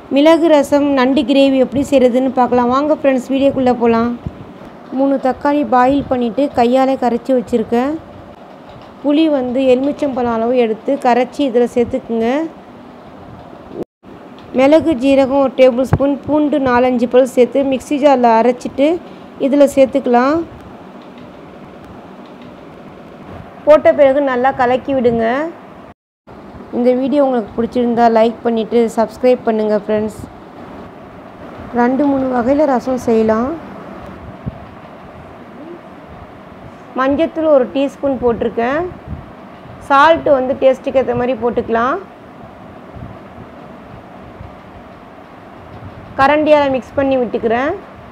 மிளகு ரசம் நண்டு கிரேவி எப்படி செய்கிறதுன்னு பார்க்கலாம் வாங்க ஃப்ரெண்ட்ஸ். வீடியோக்குள்ளே போகலாம். 3 தக்காளி பாயில் பண்ணிவிட்டு கையால் கரைச்சி வச்சுருக்கேன். புளி எலுமிச்சம்பழம் அளவு எடுத்து கரைச்சி இதில் சேர்த்துக்குங்க. மிளகு ஜீரகம் 1 டேபிள் ஸ்பூன், பூண்டு 4-5 பல் சேர்த்து மிக்ஸி ஜாரில் அரைச்சிட்டு இதில் சேர்த்துக்கலாம். போட்ட பிறகு நல்லா கலக்கி விடுங்க. இந்த வீடியோ உங்களுக்கு பிடிச்சிருந்தா லைக் பண்ணிவிட்டு சப்ஸ்கிரைப் பண்ணுங்கள் ஃப்ரெண்ட்ஸ். 2-3 வகையில் ரசம் செய்யலாம். மஞ்சத்தூள் 1 டீஸ்பூன் போட்டிருக்கேன். சால்ட்டு டேஸ்ட்டுக்கு ஏற்ற மாதிரி போட்டுக்கலாம். கரண்டியால் மிக்ஸ் பண்ணி விட்டுக்கிறேன்.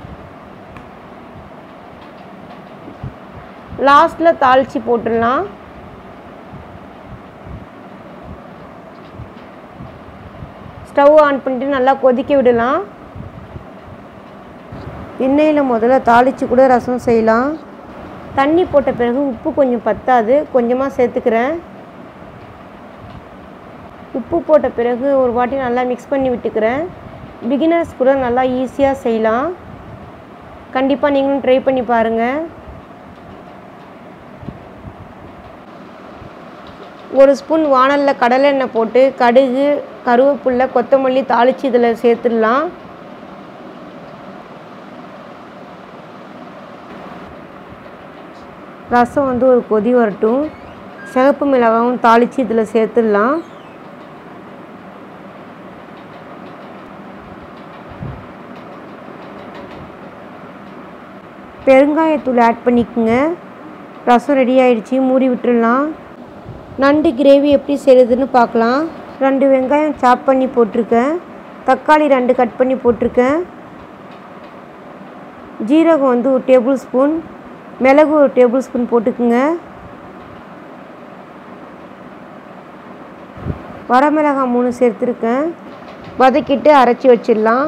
லாஸ்ட்டில் தாளித்து போட்டுடலாம். ஸ்டவ் ஆன் பண்ணிட்டு நல்லா கொதிக்க விடலாம். எண்ணெயில் முதல்ல தாளித்து கூட ரசம் செய்யலாம். தண்ணி போட்ட பிறகு உப்பு கொஞ்சம் பத்தாது, கொஞ்சமாக சேர்த்துக்கிறேன். உப்பு போட்ட பிறகு ஒரு வாட்டி நல்லா மிக்ஸ் பண்ணி விட்டுக்கிறேன். பிகினர்ஸ் கூட நல்லா ஈஸியாக செய்யலாம். கண்டிப்பாக நீங்களும் ட்ரை பண்ணி பாருங்கள். 1 ஸ்பூன் வாணலில் கடலை எண்ணெய் போட்டு கடுகு, கருவேப்பிலை, கொத்தமல்லி தாளித்து இதில் சேர்த்துடலாம். ரசம் ஒரு கொதி வரட்டும். சிகப்பு மிளகாயும் தாளித்து இதில் சேர்த்துடலாம். பெருங்காயத்தூள் ஆட் பண்ணிக்கோங்க. ரசம் ரெடி ஆகிடுச்சி. மூடி விட்டுடலாம். நண்டு கிரேவி எப்படி செய்கிறதுன்னு பார்க்கலாம். 2 வெங்காயம் சாப் பண்ணி போட்டிருக்கேன். தக்காளி 2 கட் பண்ணி போட்டிருக்கேன். ஜீரகம் 1 டேபிள் ஸ்பூன், மிளகு 1 டேபிள் ஸ்பூன் போட்டுக்குங்க. வரமிளகாய் 3 சேர்த்துருக்கேன். வதக்கிட்டு அரைச்சி வச்சிடலாம்.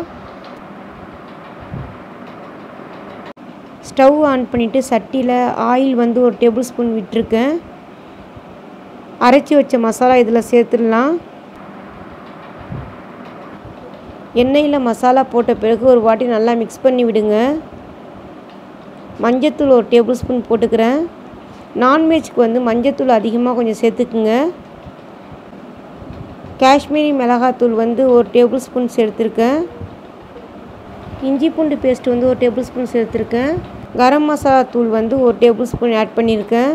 ஸ்டவ் ஆன் பண்ணிவிட்டு சட்டியில் ஆயில் 1 டேபிள் ஸ்பூன் விட்டுருக்கேன். அரைச்சி வச்ச மசாலா இதில் சேர்த்துடலாம். எண்ணெயில் மசாலா போட்ட பிறகு ஒரு வாட்டி நல்லா மிக்ஸ் பண்ணி விடுங்க. மஞ்சத்தூள் 1 டேபிள் ஸ்பூன் போட்டுக்கிறேன். நான்வெஜ்க்கு மஞ்சத்தூள் அதிகமாக கொஞ்சம் சேர்த்துக்குங்க. காஷ்மீரி மிளகாத்தூள் 1 டேபிள் ஸ்பூன் சேர்த்துருக்கேன். இஞ்சி பூண்டு பேஸ்ட் 1 டேபிள் ஸ்பூன் சேர்த்துருக்கேன். கரம் மசாலா தூள் 1 டேபிள் ஸ்பூன் ஆட் பண்ணியிருக்கேன்.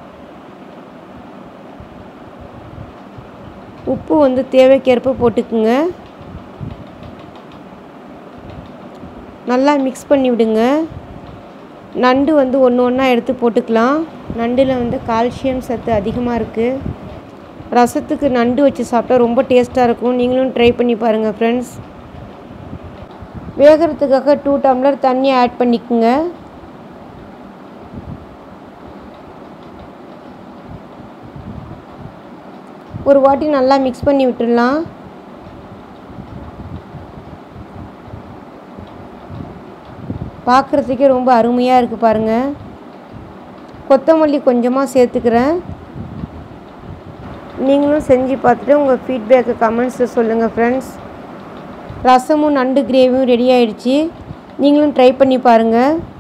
உப்பு தேவைக்கேற்ப போட்டுக்குங்க. நல்லா மிக்ஸ் பண்ணி விடுங்க. நண்டு ஒன்று ஒன்றா எடுத்து போட்டுக்கலாம். நண்டில் கால்சியம் சத்து அதிகமாக இருக்குது. ரசத்துக்கு நண்டு வச்சு சாப்பிட்டா ரொம்ப டேஸ்ட்டாக இருக்கும். நீங்களும் ட்ரை பண்ணி பாருங்கள் ஃப்ரெண்ட்ஸ். வேகிறதுக்காக 2 டம்ளர் தண்ணி ஆட் பண்ணிக்கோங்க. ஒரு வாட்டி நல்லா மிக்ஸ் பண்ணி விட்டுடலாம். பார்க்குறதுக்கே ரொம்ப அருமையாக இருக்குது பாருங்கள். கொத்தமல்லி கொஞ்சமாக சேர்த்துக்கிறேன். நீங்களும் செஞ்சு பார்த்துட்டு உங்கள் ஃபீட்பேக்கை கமெண்ட்ஸில் சொல்லுங்கள் ஃப்ரெண்ட்ஸ். ரசமும் நண்டு கிரேவியும் ரெடி ஆகிடுச்சி. நீங்களும் ட்ரை பண்ணி பாருங்கள்.